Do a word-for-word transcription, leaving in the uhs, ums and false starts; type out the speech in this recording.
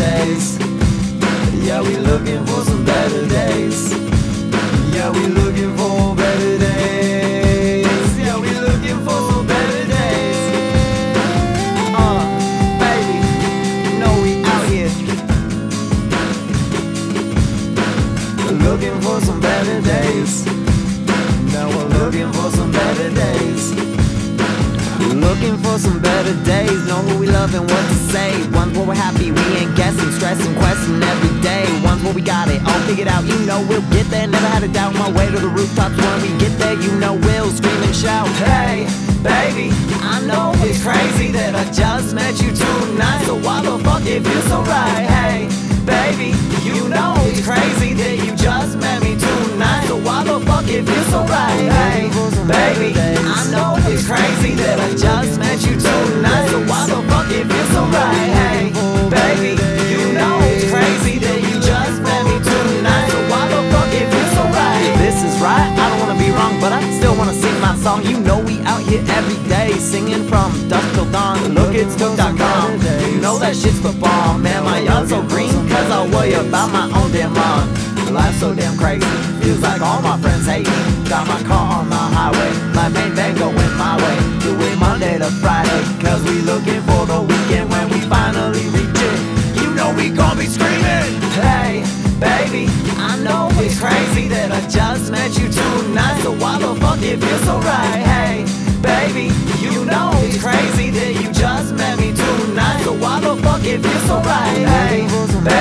days. Yeah, we looking for some better days. Yeah, we looking for better days. Yeah, we looking for some better days. Uh, baby, you know we out here looking for some better days. Now we're looking for some better days. Looking for some better days. Know who we love and what to say. Ones where we're happy, we ain't guessing, stressing, questioning every day. Ones where we got it all figured out, you know we'll get there. Never had a doubt, my way to the rooftops. When we get there, you know we'll scream and shout. Hey, baby, I know it's crazy that I just met you tonight, so why the fuck it feels so right? Hey, baby, you know it's crazy that you just met me tonight, so why the fuck it feels so right? Hey, baby, I know it's crazy that I just met you tonight, so why the fuck it feels so right? Hey, baby, you know it's crazy that you just met me tonight, so why the fuck it feels so right? If this is right, I don't wanna be wrong, but I still wanna sing my song. You know we out here every day, singing from dusk till dawn. Look it's took dot com. You know that shit's the bomb. Man, my yard's so green, cause I worry about my own damn lawn. Life's so damn crazy, feels like all my friends hate me. Got my car on the highway, my main van going my way. Do it Monday to Friday, cause we looking for the weekend. When we finally reach it, you know we gon' be screaming. Hey, baby, I know it's crazy that I just met you tonight, so why the fuck it feels so right? Hey, baby, you know it's crazy that you just met me tonight, so why the fuck it feels so right? Hey, baby,